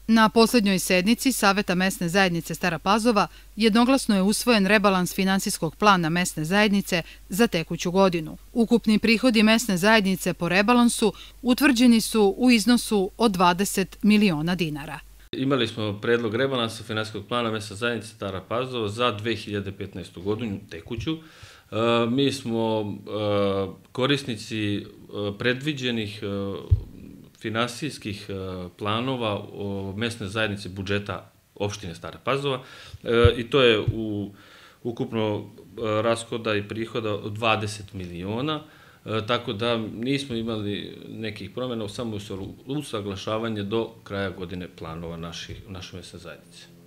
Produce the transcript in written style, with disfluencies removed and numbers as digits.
Na poslednjoj sednici Saveta mesne zajednice Stara Pazova jednoglasno je usvojen rebalans finansijskog plana mesne zajednice za tekuću godinu. Ukupni prihodi mesne zajednice po rebalansu utvrđeni su u iznosu od 20 miliona dinara. Imali smo predlog rebalansa finansijskog plana mesne zajednice Stara Pazova za 2015. godinu tekuću. Mi smo korisnici predviđenih finansijskih planova mesne zajednice budžeta opštine Stara Pazova i to je u ukupno rashoda i prihoda od 20 miliona, tako da nismo imali nekih promjena, samo usaglašavanje do kraja godine planova naše mesne zajednice.